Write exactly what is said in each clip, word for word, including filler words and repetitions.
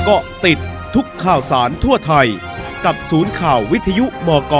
เกาะติดทุกข่าวสารทั่วไทยกับศูนย์ข่าววิทยุบก.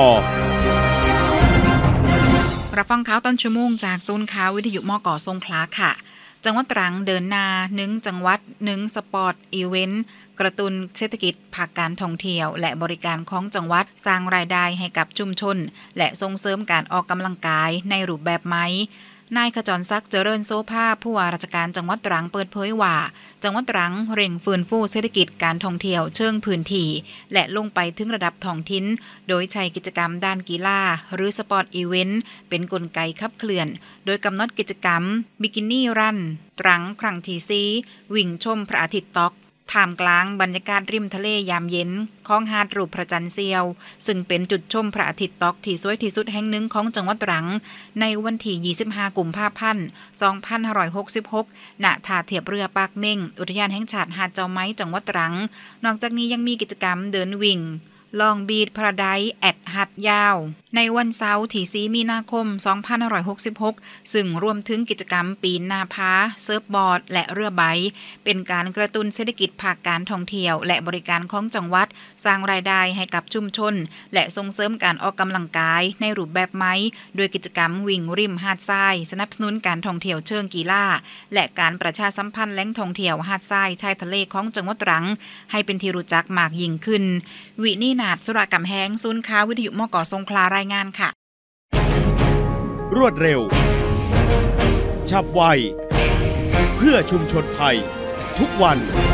รับฟังข่าวต้นชั่วโมงจากศูนย์ข่าววิทยุมก.สงขลาค่ะจังหวัดตรังเดินหน้าหนึ่งจังหวัดหนึ่งสปอร์ตอีเวนต์กระตุ้นเศรษฐกิจภาคการท่องเที่ยวและบริการของจังหวัดสร้างรายได้ให้กับชุมชนและส่งเสริมการออกกำลังกายในรูปแบบใหม่นายขจรศักดิ์เจริญโสภาผู้ว่าราชการจังหวัดตรังเปิดเผยว่าจังหวัดตรังเร่งฟื้นฟูเศรษฐกิจการท่องเที่ยวเชิงพื้นที่และลงไปถึงระดับท้องถิ่นโดยใช้กิจกรรมด้านกีฬาหรือสปอร์ตอีเวนต์เป็นกลไกขับเคลื่อนโดยกำหนดกิจกรรมบิกินี่รันตรังครั้งที่สี่วิ่งชมพระอาทิตย์ตกท่ามกลางบรรยากาศริมทะเลยามเย็นของหาดรูปพระจันทร์เสียวซึ่งเป็นจุดชมพระอาทิตย์ตกที่สวยที่สุดแห่งหนึ่งของจังหวัดตรังในวันที่ยี่สิบห้ากุมภาพันธ์สองพันห้าร้อยหกสิบหกณท่าเทียบเรือปากเม่งอุทยานแห่งชาติหาดเจ้าไม้จังหวัดตรังนอกจากนี้ยังมีกิจกรรมเดินวิ่งลองบีดพระไดแอดหัดยาวในวันเสาร์ที่สี่มีนาคมสองพันห้าร้อยหกสิบหกซึ่งรวมถึงกิจกรรมปีนหน้าผาเซิร์ฟบอร์ดและเรือใบเป็นการกระตุ้นเศรษฐกิจภาคการท่องเที่ยวและบริการของจังหวัดสร้างรายได้ให้กับชุมชนและส่งเสริมการออกกำลังกายในรูปแบบใหม่โดยกิจกรรมวิ่งริมหาดทรายสนับสนุนการท่องเที่ยวเชิงกีฬาและการประชาสัมพันธ์แหล่งท่องเที่ยวหาดทรายชายทะเลของจังหวัดตรังให้เป็นที่รู้จักมากยิ่งขึ้นวินีนาถสุรกำแหงศูนย์ข่าววิทยุมก.สงขลารายงานค่ะรวดเร็วฉับไวเพื่อชุมชนไทยทุกวัน